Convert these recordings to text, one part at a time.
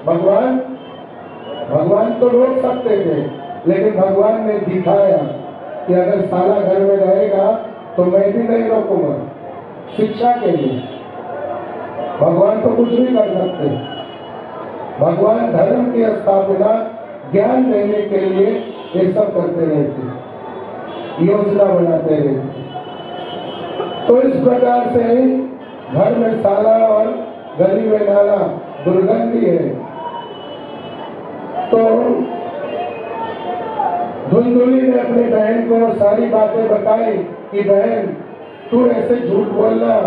भगवान भगवान तो रोक सकते थे, लेकिन भगवान ने दिखाया कि अगर साला घर में रहेगा तो मैं भी नहीं रोकूंगा। शिक्षा के लिए भगवान तो कुछ भी कर सकते। भगवान धर्म की स्थापना ज्ञान देने के लिए ये सब करते रहते, योजना बनाते रहते। तो इस प्रकार से घर में साला और गली में नाला दुर्गंधी है। तो धुंधुली ने अपनी बहन को सारी बातें बताई कि बहन तू ऐसे झूठ बोलना,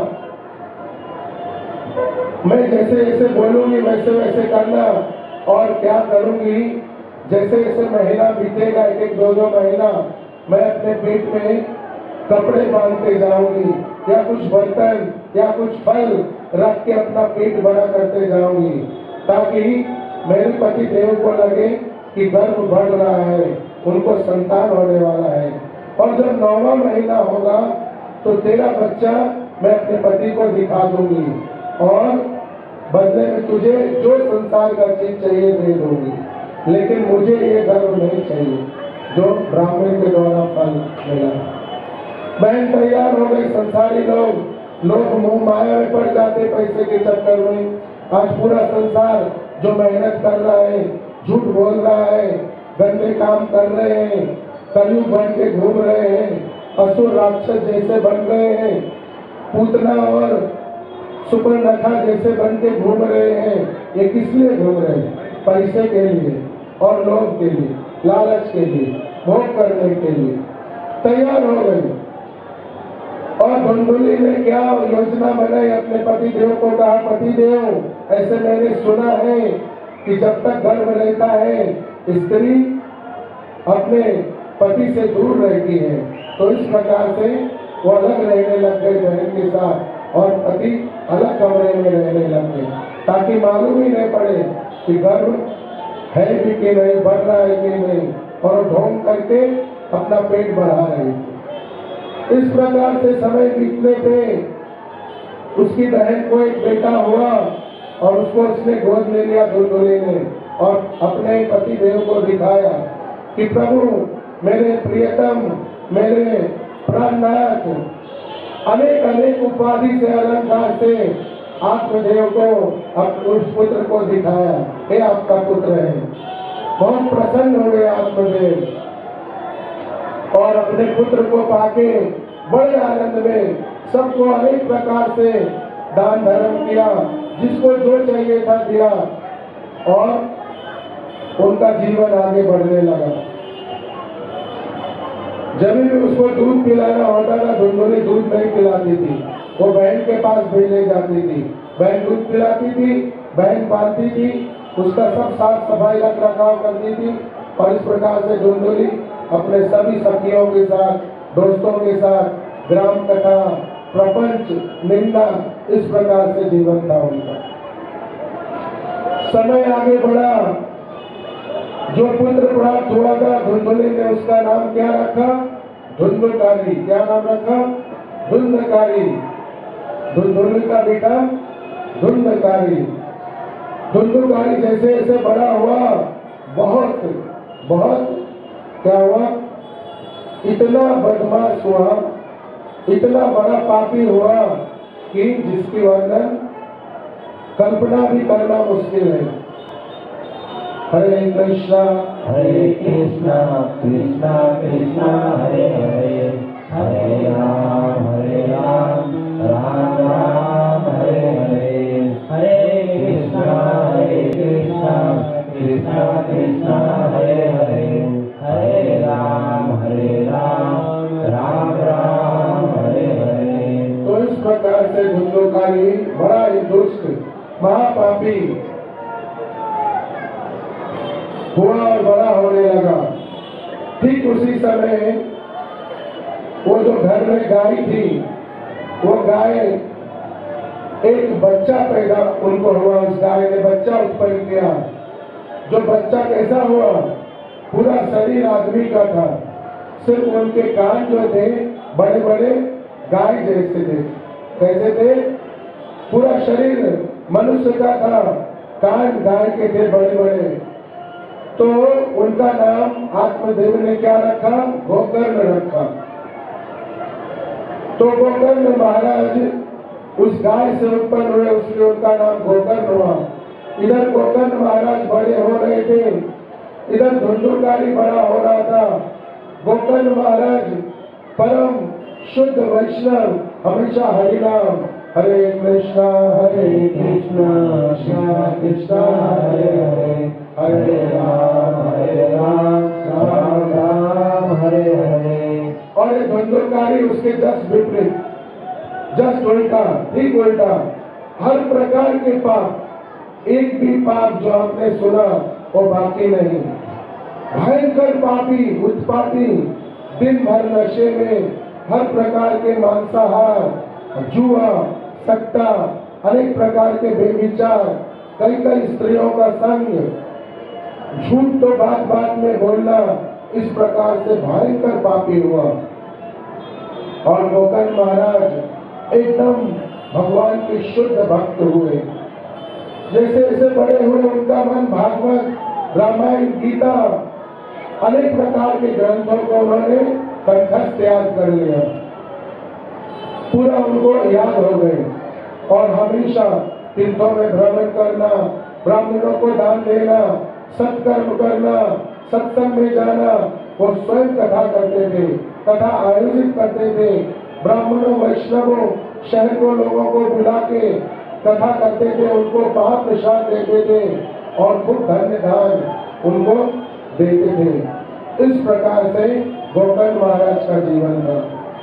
मैं जैसे जैसे बोलूंगी वैसे वैसे करना, और क्या करूंगी जैसे जैसे महीना बीतेगा, एक एक दो महीना, मैं अपने पेट में कपड़े बांधते जाऊंगी या कुछ बर्तन या कुछ फल रख के अपना पेट बड़ा करते जाऊंगी, ताकि मेरे पति देव को लगे कि गर्भ बढ़ रहा है, उनको संतान होने वाला है। और जब 9वां महीना होगा तो तेरा बच्चा मैं अपने पति को दिखा दूंगी और बदले में तुझे जो संसार का चीज चाहिए दे दूंगी, लेकिन मुझे ये गर्भ नहीं चाहिए जो ब्राह्मण के द्वारा फल मिला। बहन तैयार हो गई। संसारी लोग मुंह माया में पड़ जाते पैसे के चक्कर में। आज पूरा संसार जो मेहनत कर रहा है, झूठ बोल रहा है, गंदे काम कर रहे हैं, कलयुग बन के घूम रहे हैं, असुर राक्षस जैसे बन रहे हैं, पूतना और सुपर्णखा जैसे बन के घूम रहे हैं। ये किस लिए घूम रहे हैं? पैसे के लिए और लोभ के लिए, लालच के लिए, भोग करने के लिए तैयार हो गए। और धुंधुली ने क्या योजना बनाई? अपने पति देव को कहा, पति देव ऐसे मैंने सुना है कि जब तक गर्भ रहता है स्त्री अपने पति से दूर रहती है। तो इस प्रकार से वो अलग रहने लग गए बहन के साथ, और पति अलग कमरे में रहने लग गए, ताकि मालूम ही नहीं पड़े कि गर्भ है भी कि नहीं, बढ़ रहा है कि नहीं, और ढोंग करके अपना पेट बढ़ा रहे थे। इस प्रकार से समय बीतने पे उसकी बहन को एक बेटा हुआ और उसको उसने गोद ले लिया धुंधुली ने, और अपने पति देव को दिखाया कि प्रभु मेरे प्रियतम, मेरे प्राणनाथ, अनेक अनेक उपाधि से अलंकार से आत्मदेव को उस पुत्र को दिखाया, ये आपका पुत्र है। बहुत प्रसन्न हुए आत्मदेव और अपने पुत्र को पाके बड़े आनंद में सबको अनेक प्रकार से दान धर्म किया, जिसको जो चाहिए था दिया, और उनका जीवन आगे बढ़ने लगा। जब भी उसको दूध पिलाना होता था, धुंधुली दूध नहीं पिलाती थी, वो बहन के पास भेजे जाती थी। बहन दूध पिलाती थी, बहन पालती थी, उसका सब साफ सफाई रख रखाव करती थी। और इस प्रकार से धुंधुली अपने सभी सखियों के साथ, दोस्तों के साथ ग्राम कथा, प्रपंच, निंदा, इस प्रकार से जीवन था उनका। समय आगे बढ़ा, जो पुत्र प्राप्त हुआ था धुंधुली ने उसका नाम क्या रखा? धुंधकारी। क्या नाम रखा? धुंधकारी। धुंधुली का बेटा धुंधकारी। धुंधकारी जैसे जैसे बड़ा हुआ, बहुत बहुत क्या हुआ? इतना बदमाश हुआ, इतना बड़ा पापी हुआ कि जिसकी वर्णन कल्पना भी करना मुश्किल है। हरे कृष्णा कृष्णा कृष्णा हरे हरे, हरे राम राम राम हरे हरे, हरे कृष्णा कृष्णा कृष्णा हरे हरे, हरे राम राम राम हरे हरे। तो इस प्रकार से धुंधकारी बड़ा ही दुष्ट महापापी हुआ और बड़ा होने लगा। ठीक उसी समय वो जो घर में गाय थी, वो गाय एक बच्चा पैदा उनको हुआ, उस गाय ने बच्चा उत्पन्न किया। जो बच्चा कैसा हुआ? पूरा शरीर आदमी का था, सिर्फ उनके कान जो थे बड़े बड़े गाय जैसे थे। कैसे थे? पूरा शरीर मनुष्य का था, कान गाय के थे बड़े बड़े, तो उनका नाम आत्मदेव ने क्या रखा? गोकर्ण रखा। तो गोकर्ण महाराज उस गाय से उत्पन्न हुए, उसलिए उनका नाम गोकर्ण हुआ। इधर गोकर्ण महाराज बड़े हो रहे थे, इधर धुंधुकारी बड़ा हो रहा था। गोकर्ण महाराज परम शुद्ध वैष्णव, हमेशा हरिनाम, हरे कृष्णा कृष्णा कृष्णा हरे हरे, हरे राम राम राम हरे हरे। और ये धुंधुकारी उसके जस्ट विपरीत, जस्ट उल्टा, ठीक उल्टा। हर प्रकार के पाप, एक भी पाप जो आपने सुना वो बाकी नहीं। भयंकर पापी, उत्पाती, दिन भर नशे में, हर प्रकार के मांसाहार, जुआ, सट्टा, अनेक प्रकार के बेविचार, कई कई स्त्रियों का संग, झूठ तो बात बात में बोलना, इस प्रकार से भयंकर पापी हुआ। और गोकर्ण महाराज एकदम भगवान के शुद्ध भक्त हुए। जैसे जैसे बड़े हुए उनका मन भागवत, रामायण, गीता, अनेक प्रकार के ग्रंथों को उन्होंने कंठस्थ याद कर लिया, पूरा उनको याद हो गए। और हमेशा तीर्थों में भ्रमण करना, ब्राह्मणों को दान देना, सत्कर्म करना, सत्संग में जाना, वो स्वयं कथा करते थे, कथा आयोजित करते थे। ब्राह्मणों, वैष्णवों, शहर को लोगों को बुला के कथा करते थे, उनको महाप्रसाद देते थे और खूब धन्य दान उनको देते थे। इस प्रकार से गोकर्ण महाराज का जीवन था।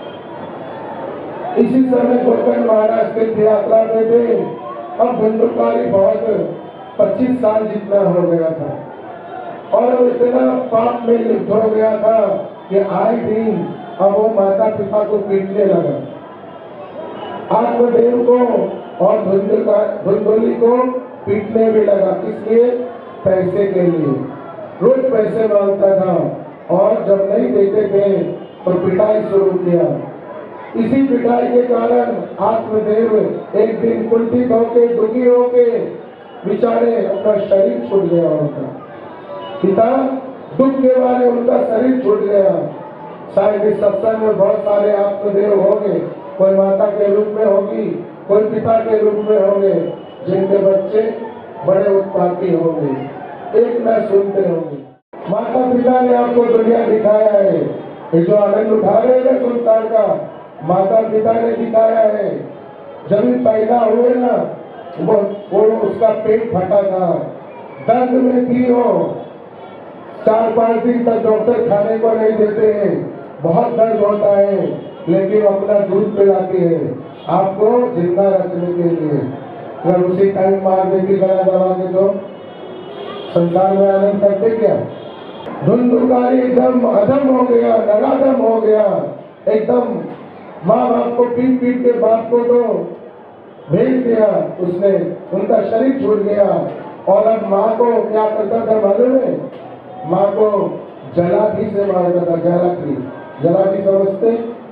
इसी समय गोकर्ण महाराज तीर्थ यात्रा में थे। अब धुंधुकारी बहुत 25 साल जितना हो गया था और वो इतना पाप में लिप्त हो गया था कि आए दिन अब वो माता पिता को पीटने लगा। आत्मदेव को और धुंधुली को पीटने भी लगा। किसलिए? पैसे के लिए। रोज पैसे मांगता था और जब नहीं देते थे तो पिटाई शुरू किया। इसी पिटाई के कारण आत्मदेव एक दिन कुंठित होके, दुखी होके बेचारे अपना शरीर छूट गया। उनका पिता दुख के बारे उनका शरीर छूट गया। शायद इस सत्संग में बहुत सारे आत्मदेव होंगे, कोई माता के रूप में होगी, कोई पिता के रूप में होंगे, जिनके बच्चे बड़े उत्पाती होंगे, एक न सुनते होंगे। माता पिता ने आपको दुनिया दिखाया है, ये जो आनंद उठा रहे हैं संसार का, माता पिता ने दिखाया है। जब भी पैदा हुए ना, वो उसका पेट फटा था, दर्द में थी हो, 4-5 दिन तक डॉक्टर खाने को नहीं देते हैं, बहुत दर्द होता है, लेकिन अपना दूध पिलाती है आपको जिंदा रखने के लिए। अगर उसी टाइम मार देती, गला दबा के, तो संसार में आनंद करते क्या? धुंधुकारी एकदम अधम हो गया, नराधम हो गया, एकदम माँ बाप को पीट पीट के बाप को तो भेज दिया उसने, उनका शरीर छूट गया। और अब माँ को क्या करता था मालूम है? माँ को जलाठी से मारता था। जलाठी, जलाठी समझते?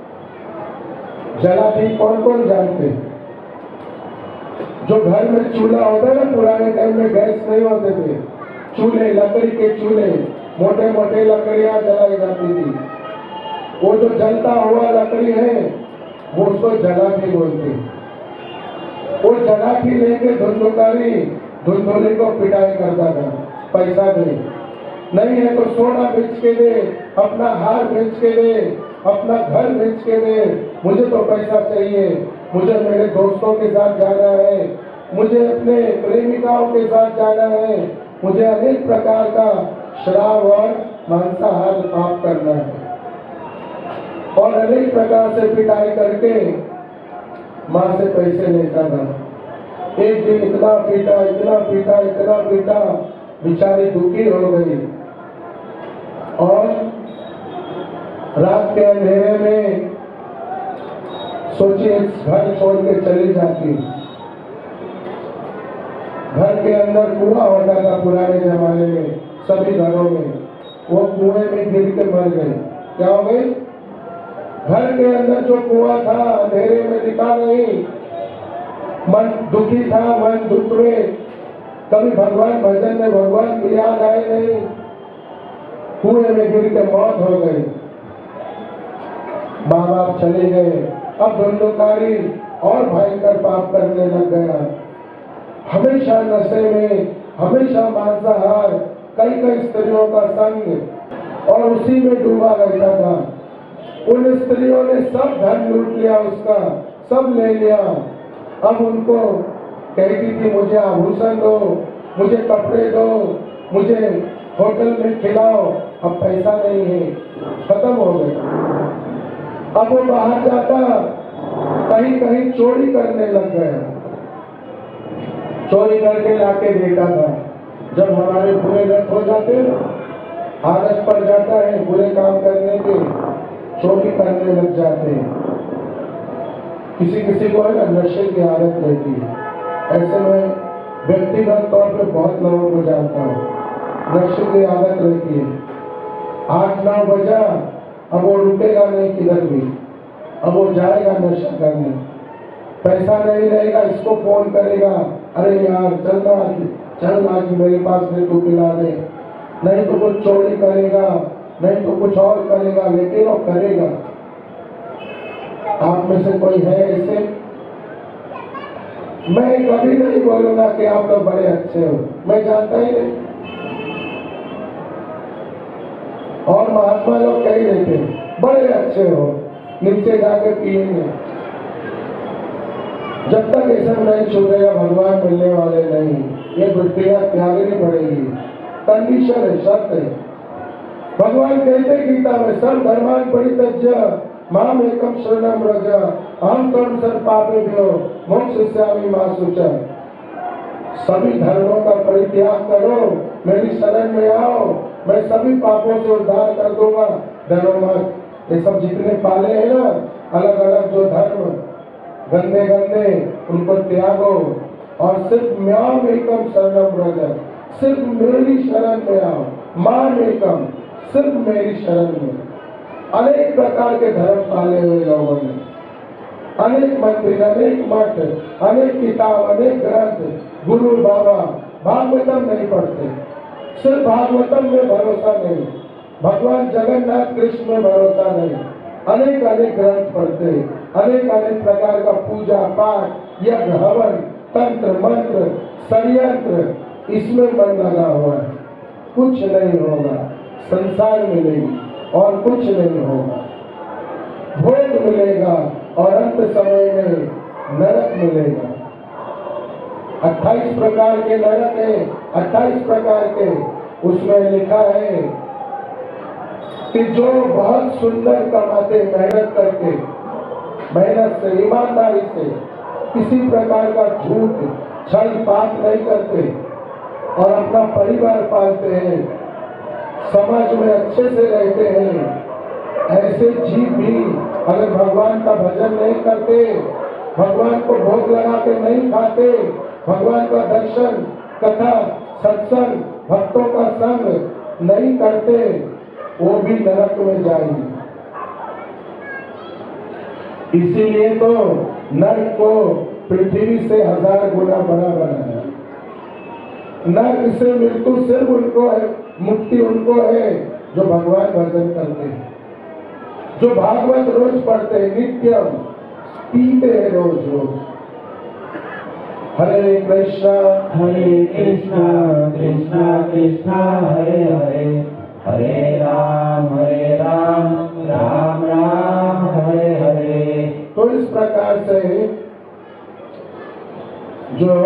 जलाठी कौन कौन जानते? जो घर में चूल्हा होता है ना, पुराने टाइम में गैस नहीं होते थे, चूल्हे, लकड़ी के चूल्हे, मोटे मोटे लकड़ियां जलाई जाती थी। वो जो जलता हुआ लकड़ी है वो उसको जलाठी बोलते। वो जलाठी लेके धुंधुकारी धुंधुली को पिटाई करता था। पैसा दे, नहीं है तो सोना बेच के दे, अपना हार बेच के दे, अपना घर बेच के दे, मुझे तो पैसा चाहिए, मुझे मेरे दोस्तों के साथ जाना है, मुझे अपने प्रेमिकाओं के साथ जाना है, मुझे अनेक प्रकार का शराब और मांसाहार पाप करना है। और अनेक प्रकार से पिटाई करके माँ से पैसे लेता था। एक दिन इतना पीटा, इतना पीटा, इतना पीटा, बेचारी दुखी हो गई और रात के अंधेरे में सोची घर छोड़ के चली जाती। घर के अंदर कुआं होता था पुराने जमाने में, सभी घरों में, वो कुएं में गिर के मर गई। क्या हो गई? घर के अंदर जो कुआं था अंधेरे में दिखा नहीं, मन दुखी था, मन दुख में कभी भगवान भजन में भगवान की याद आए नहीं, कुएं में गिर के मौत हो गई, माँ बाप चले गए, अब धुंधकारी और भयंकर पाप करने लग गया। हमेशा नशे में, हमेशा मांसाहार, कई कई स्त्रियों का संग और उसी में डूबा रहता था। उन स्त्रियों ने सब धन लूट लिया उसका, सब ले लिया। अब उनको कहती थी मुझे आभूषण दो, मुझे कपड़े दो, मुझे होटल में खिलाओ। अब पैसा नहीं है, खत्म हो गए। अब वो बाहर जाता, कहीं कहीं चोरी करने लग गया, चोरी करके लाके देता था। जब हमारे बुरे लत हो जाते, आदत पड़ जाता है बुरे काम करने के, चोरी करने लग जाते हैं। किसी किसी को है ना नशे की आदत रहती है। ऐसे में व्यक्तिगत तौर पे बहुत लोगों को जानता हूँ, नशे की आदत रहती है। 8-9 बजा, अब वो रुकेगा नहीं किधर भी, अब वो जाएगा नशा करने। पैसा नहीं रहेगा, इसको फोन करेगा, अरे यार चल आज मेरे पास में तू पिला दे। नहीं तो कुछ चोरी करेगा, नहीं तो कुछ और करेगा, लेकिन वो करेगा। आप में से कोई है ऐसे? मैं कभी नहीं बोलूंगा कि आप लोग बड़े अच्छे हो, मैं जानता ही नहीं। और महात्मा लोग कह रहे थे बड़े अच्छे हो, नीचे जाकर पिएंगे। जब तक ये सब नहीं छूटेगा भगवान मिलने वाले नहीं। ये वृत्तियां त्यागनी पड़ेगी, कंडीशन है, शर्त है। भगवान कहते गीता में सर्व धर्मान परित्यज्य माम एकम शरणम व्रज अहम त्वं सर्व पापेभ्यो मोक्षयिष्यामि मा शुचः। सभी धर्मों का परित्याग करो, मेरी शरण में आओ, मैं सभी पापों से उद्धार कर दूंगा। डरो मत। ये सब जितने पाले हैं ना, अलग अलग जो धर्म गंदे गंदे, उनको त्यागो और सिर्फ माम एकम शरणम व्रज, सिर्फ मेरी शरण में आओ। माम एकम, सिर्फ मेरी शरण में। अनेक प्रकार के धर्म पाले हुए लोगों ने, अनेक मंदिर, अनेक मठ, अनेक किताब, अनेक ग्रंथ, गुरु बाबा, भागवतम नहीं पढ़ते। सिर्फ भागवतम में भरोसा नहीं, भगवान जगन्नाथ कृष्ण में भरोसा नहीं। अनेक अनेक ग्रंथ पढ़ते, अनेक अनेक प्रकार का पूजा पाठ, यज्ञ हवन, तंत्र मंत्र, षड्यंत्र, इसमें मन लगा हुआ है। कुछ नहीं होगा, संसार मिलेगी और कुछ नहीं होगा। भोग मिलेगा और अंत समय में नरक मिलेगा। 28 प्रकार के नरक है, 28 प्रकार के। उसमें लिखा है कि जो बहुत सुंदर कमाते, मेहनत करके, मेहनत से, ईमानदारी से, किसी प्रकार का झूठ छल पाप नहीं करते और अपना परिवार पालते हैं, समाज में अच्छे से रहते हैं, ऐसे जीव भी अगर भगवान का भजन नहीं करते, भगवान को भोग लगा के नहीं खाते, भगवान का दर्शन, कथा, सत्संग, भक्तों का संग नहीं करते, वो भी नरक में जाएंगे। इसीलिए तो नरक को पृथ्वी से 1000 गुना बड़ा बनाया। नरक से मृत्यु सिर्फ उनको है, मुक्ति उनको है जो भगवान भजन करते हैं, जो भागवत रोज पढ़ते हैं, नित्यम पीते हैं रोज रोज। हरे कृष्णा कृष्णा कृष्णा हरे हरे, हरे राम राम राम हरे हरे। तो इस प्रकार से जो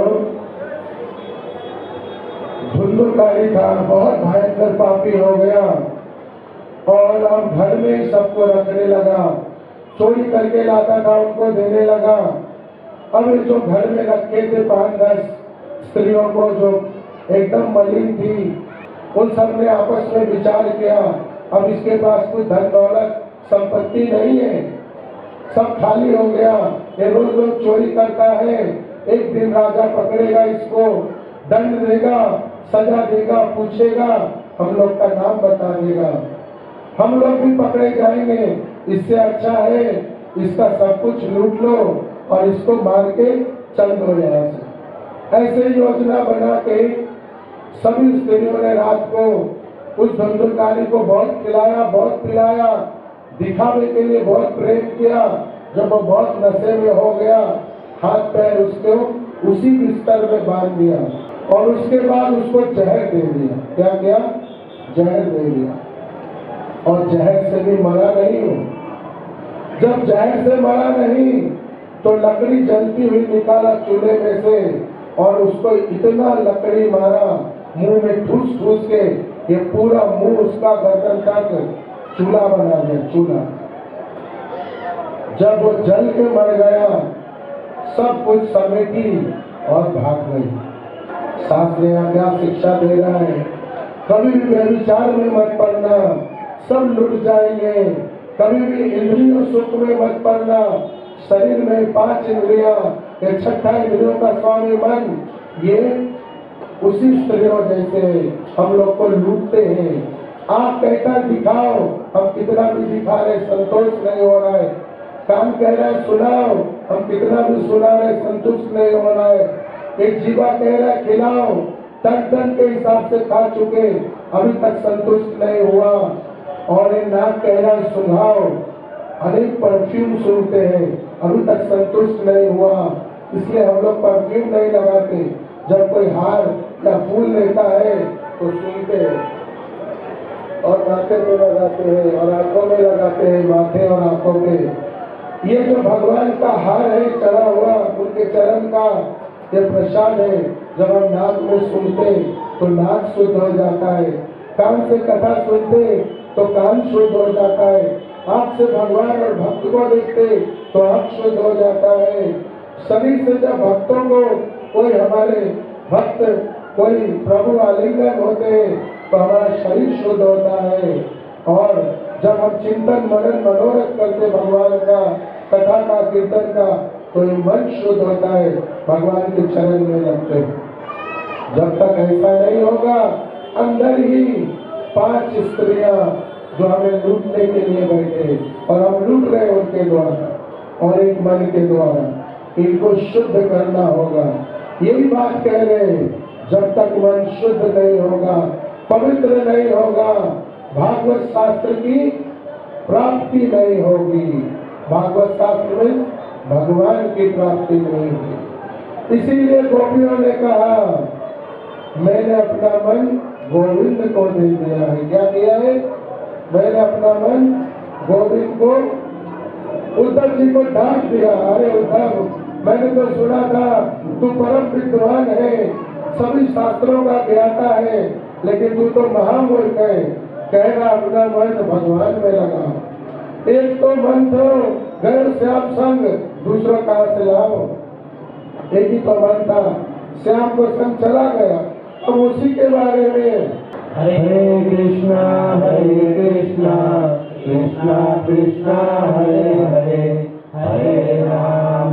धुंधकारी था, बहुत भयंकर पापी हो गया और अब घर में सबको रखने लगा, चोरी करके लाता था उनको देने लगा। अब जो घर में रखे थे 5-10 स्त्रियों को जो एकदम मलिन थी, उन सब ने आपस में विचार किया, अब इसके पास कोई धन दौलत संपत्ति नहीं है, सब खाली हो गया, ये रोज रोज चोरी करता है, एक दिन राजा पकड़ेगा इसको, दंड देगा, सजा देगा, पूछेगा, हम लोग का नाम बता देगा, हम लोग भी पकड़े जाएंगे। इससे अच्छा है इसका सब कुछ लूट लो और इसको मार के चल दो यहाँ से। ऐसे योजना बना के सभी स्त्रियों ने रात को उस धुंधुकारी को बहुत खिलाया, बहुत पिलाया, दिखावे के लिए बहुत प्रेम किया। जब वो बहुत नशे में हो गया, हाथ पैर उसको उसी बिस्तर में बांध दिया और उसके बाद उसको जहर दे दिया। क्या किया? जहर दे दिया। और जहर से भी मरा नहीं हो। जब जहर से मरा नहीं तो लकड़ी जलती हुई निकाला चूल्हे में से और उसको इतना लकड़ी मारा मुंह में ठूस ठूस के, ये पूरा मुंह उसका गर्दन तक चूल्हा बना दिया, चूल्हा। जब वो जल के मर गया, सब कुछ समेटी और भाग गई। शास्त्र यहाँ क्या शिक्षा दे रहा है? कभी भी व्यभिचार में मत पड़ना, सब लुट जाएंगे। कभी भी इंद्रियों सुख में मत पड़ना। शरीर में 5 इंद्रियां, ये छठा इंद्रियों का स्वामी मन, ये उसी स्त्रियों जैसे हम लोग को लूटते हैं। आप कहता दिखाओ, हम कितना भी दिखा रहे संतोष नहीं हो रहा है। कान कह रहा है सुनाओ, हम कितना भी सुना रहे संतुष्ट नहीं हो रहा है। एक जीवा कह रहा है खिलाओ, टन के हिसाब से खा चुके, अभी तक संतुष्ट नहीं हुआ। और ये नाक कह रहा है सुनाओ, अनेक परफ्यूम सुनते हैं, अभी तक संतुष्ट नहीं हुआ। इसलिए हम लोग परफ्यूम नहीं लगाते। जब कोई हार या फूल लेता है तो सुनते हैं और माथे में लगाते हैं और आंखों में लगाते हैं, माथे और आंखों पे। ये जो भगवान का हार है चढ़ा हुआ, उनके चरण का ये प्रसाद है। जब हम नाक में सुनते तो नाक शुद्ध हो जाता है, कान से कथा सुनते तो कान शुद्ध हो जाता है, आँख से भगवान और भक्त को देखते तो आँख शुद्ध हो जाता है। शरीर से जब भक्तों को कोई हमारे भक्त कोई प्रभु आलिंगन होते हैं तो हमारा शरीर शुद्ध होता है। और जब हम चिंतन मनन मनोरथ करते भगवान का, कथा का, कीर्तन का, तो ये मन शुद्ध होता है, भगवान के चरण में लगते। जब तक ऐसा नहीं होगा, अंदर ही 5 स्त्रियां जो हमें लूटने के लिए बैठे और हम लूट रहे उनके द्वारा और एक मन के द्वारा, इनको शुद्ध करना होगा। यही बात कह रहे हैं, जब तक मन शुद्ध नहीं होगा, पवित्र नहीं होगा, भागवत शास्त्र की प्राप्ति नहीं होगी। भागवत शास्त्र में भगवान की प्राप्ति नहीं होगी। इसीलिए गोपियों ने कहा मैंने अपना मन गोविंद को दे दिया है। क्या किया है? मैंने अपना मन गोविंद को, उद्धव जी को डांट दिया। अरे उद्धव, मैंने तो सुना था तू परम विद्वान है, सभी शास्त्रों का ज्ञाता है, लेकिन तू तो महामूर्ख है। कह रहा अपना मन भगवान में लगा। एक तो मन तो गैर श्याम संग, दूसरा कहाँ से लाओ? एक ही तो मन था, श्याम को संग चला गया। अब उसी के बारे में हरे कृष्णा कृष्णा कृष्णा हरे हरे, हरे राम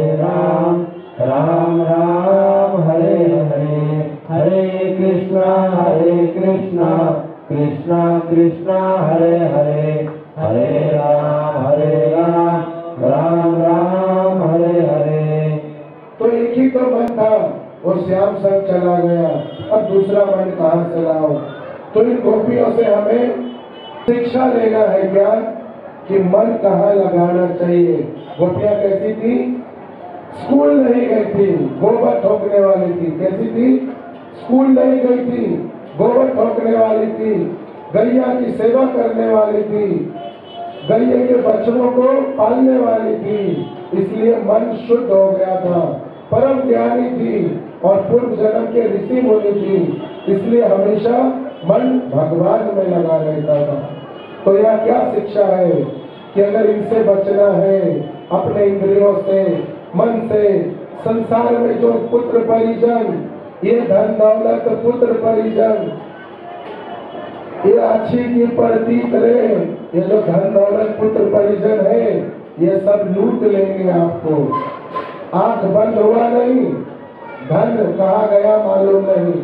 राम राम हरे हरे। हरे कृष्णा कृष्णा कृष्णा हरे हरे, हरे राम राम राम हरे हरे। तो एक ही तो मन था, वो श्याम संग चला गया। अब दूसरा मन कहाँ से लाओ? तो इन गोपियों से हमें शिक्षा लेना है क्या कि मन कहाँ लगाना चाहिए। गोपियां कैसी थी? स्कूल नहीं गई थी, गोबर ठोकने वाली थी। कैसी थी? स्कूल नहीं गई थी, गोबर ठोकने वाली थी, गैया की सेवा करने वाली थी, गैया के बच्चों को पालने वाली थी। इसलिए मन शुद्ध हो गया था, परम ज्ञानी थी और पूर्व जन्म के ऋषि मुनि थी। इसलिए हमेशा मन भगवान में लगा रहता था। तो यह क्या शिक्षा है कि अगर इनसे बचना है, अपने इंद्रियों से, मन से, संसार में जो पुत्र परिजन, ये धन दौलत पुत्र परिजन, ये अच्छी की प्रतीत रहे, ये जो धन दौलत पुत्र परिजन है, ये सब लूट लेंगे आपको। आंख बंद हुआ नहीं, धन कहाँ गया मालूम नहीं।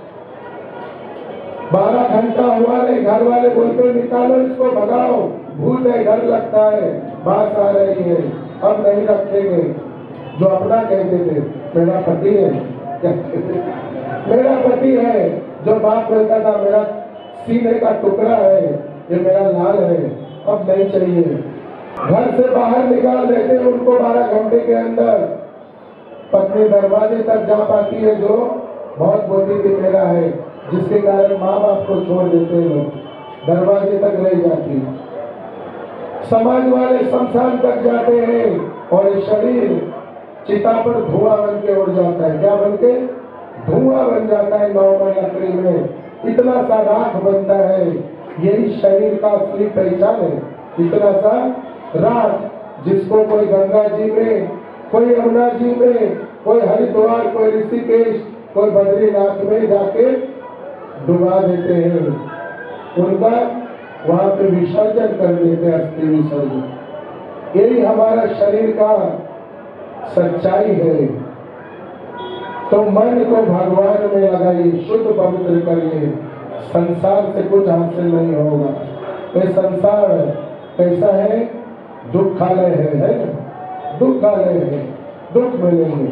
12 घंटा हुआ नहीं, घर वाले बोलते निकालो इसको, भगाओ, भूत है, घर लगता है, बात आ रही है, अब नहीं रखेंगे। जो अपना कहते थे मेरा पति है, मेरा पति है, जो बाप बोलता था मेरा सीने का टुकड़ा है, ये मेरा लाल है, अब नहीं चाहिए। घर से बाहर निकाल देते उनको 12 घंटे के अंदर। पत्नी दरवाजे तक जा पाती है, जो बहुत बोलती थी मेरा है, जिसके कारण माँ बाप को छोड़ देते लोग, दरवाजे तक रह जाती। समाज वाले शमशान तक जाते हैं और ये शरीर चिता पर धुआं बन के उड़ जाता है। क्या बन के? धुआं बन जाता है। नॉर्मल लकड़ी में इतना सा राख बनता है, यही शरीर का असली पहचान है। इतना सा राख, जिसको कोई गंगा जी में, कोई यमुना जी में, कोई हरिद्वार, कोई ऋषिकेश, कोई बद्रीनाथ में जाके डुबा देते हैं, उनका वहां पे विसर्जन कर देते हैं, अस्थि विसर्जन। यही हमारा शरीर का सच्चाई है। तो मन को भगवान में लगाइए, शुद्ध पवित्र करिए, संसार से कुछ हासिल नहीं होगा। ये संसार कैसा है? दुखालय है ना? दुखालय है, दुख मिलेंगे।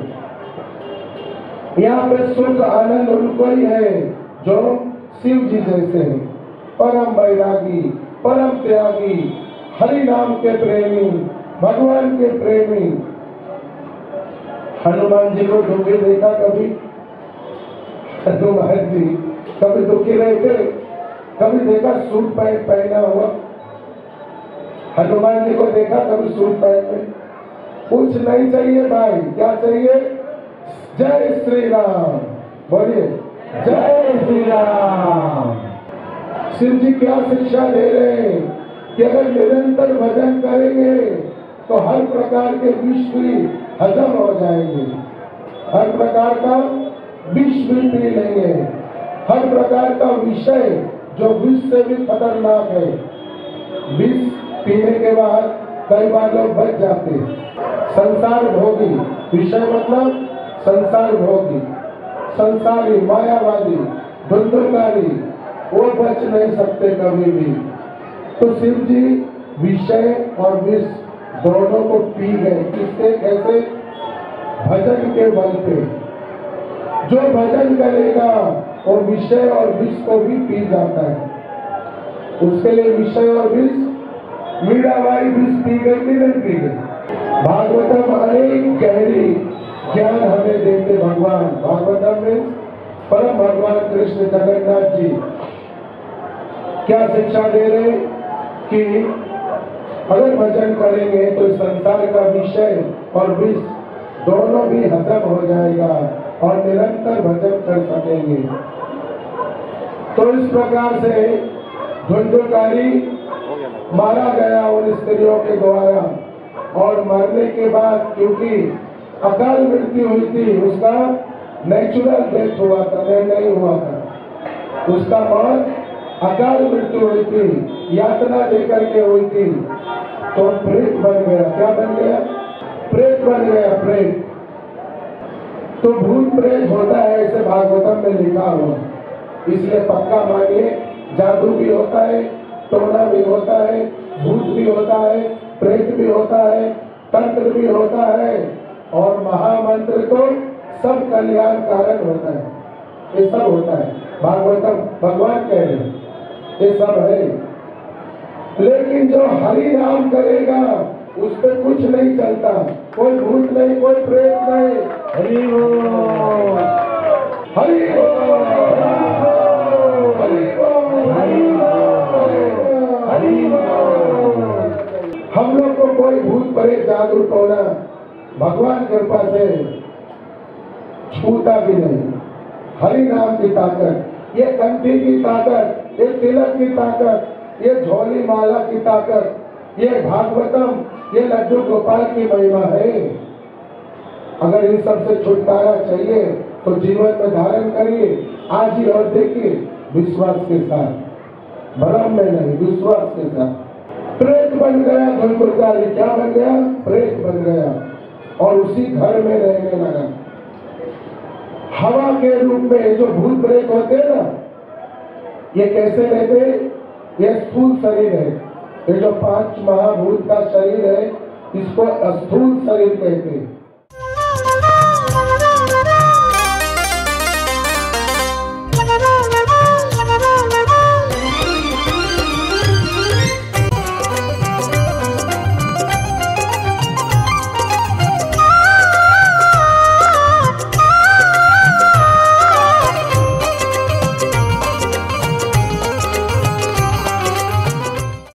यहाँ पे सुख आनंद उनको ही है जो शिव जी जैसे हैं, परम वैरागी, परम त्यागी, हरि नाम के प्रेमी, भगवान के प्रेमी। हनुमान जी को दुखी देखा कभी? हनुमान जी कभी दुखी रहते? कभी देखा सूट पैंट पहना हुआ? हनुमान जी को देखा कभी सूट पैंट में? कुछ नहीं चाहिए भाई, क्या चाहिए? जय श्री राम, बोलिए जय श्री राम। शिव जी क्या शिक्षा दे रहे हैं कि अगर निरंतर भजन करेंगे तो हर प्रकार के विष भी हजम हो जाएंगे, हर प्रकार का विष भी पी लेंगे, हर प्रकार का विषय जो विष से भी खतरनाक है, विष पीने के बाद कई बार लोग बच जाते हैं। संसार भोगी, विषय मतलब संसार भोगी, संसारी, मायावादी, धुंधुकारी, वो बच नहीं सकते कभी भी। तो शिव जी विषय और विष दोनों को पी गए। किसके? कैसे? भजन के बल पे। जो भजन करेगा वो विषय और विष को भी पी जाता है। उसके लिए विषय और विष, मीराबाई विष पी गई कि नहीं पी गई? भागवतम अनेक गहरी ज्ञान हमें देते भगवान। भागवतम में परम भगवान कृष्ण जगन्नाथ जी क्या शिक्षा दे रहे कि अगर भजन करेंगे तो संसार का विषय और विष दोनों भी हजम हो जाएगा और निरंतर भजन कर सकेंगे। तो इस प्रकार से धुंधुकारी मारा गया उन स्त्रियों के द्वारा, और मरने के बाद क्योंकि अकाल मृत्यु हुई थी, उसका नेचुरल डेथ हुआ था, नहीं हुआ था, उसका मौत अकाल मृत्यु हुई थी, यातना देकर के हुई थी, तो प्रेत बन गया। क्या बन गया? प्रेत बन गया, प्रेत। तो भूत प्रेत होता है, ऐसे भागवतम में लिखा हुआ, इसलिए पक्का मानिए जादू भी होता है, टोना भी होता है, भूत भी होता है, प्रेत भी होता है, तंत्र भी होता है, और महामंत्र तो सब कल्याण कारण होता है। ये सब होता है, भागवतम भगवान कह रहे हैं, ये सब है। लेकिन जो हरि नाम करेगा उस पर कुछ नहीं चलता, कोई भूत नहीं, कोई प्रेत नहीं। हरि बोल, हरि बोल, हरि बोल, हरि बोल। हम लोग को कोई भूत प्रेत जादू टोना भगवान कृपा से छूता भी नहीं। हरि नाम की ताकत, ये कंठी की ताकत, ये तिलक की ताकत, ये झोली माला की ताकत, ये भागवतम, ये लड्डू गोपाल की महिमा है। अगर इन सब से छुटकारा चाहिए तो जीवन में धारण करिए आज ही, और देखिए विश्वास के साथ, भ्रम में नहीं, विश्वास के साथ। प्रेत बन गया धुंधुकारी, क्या बन गया? प्रेत बन गया, और उसी घर में रहने लगा। हवा के रूप में जो भूत प्रेत होते हैं ना, ये कैसे रहते? ये स्थूल शरीर है, ये जो 5 महाभूत का शरीर है, इसको स्थूल शरीर कहते हैं।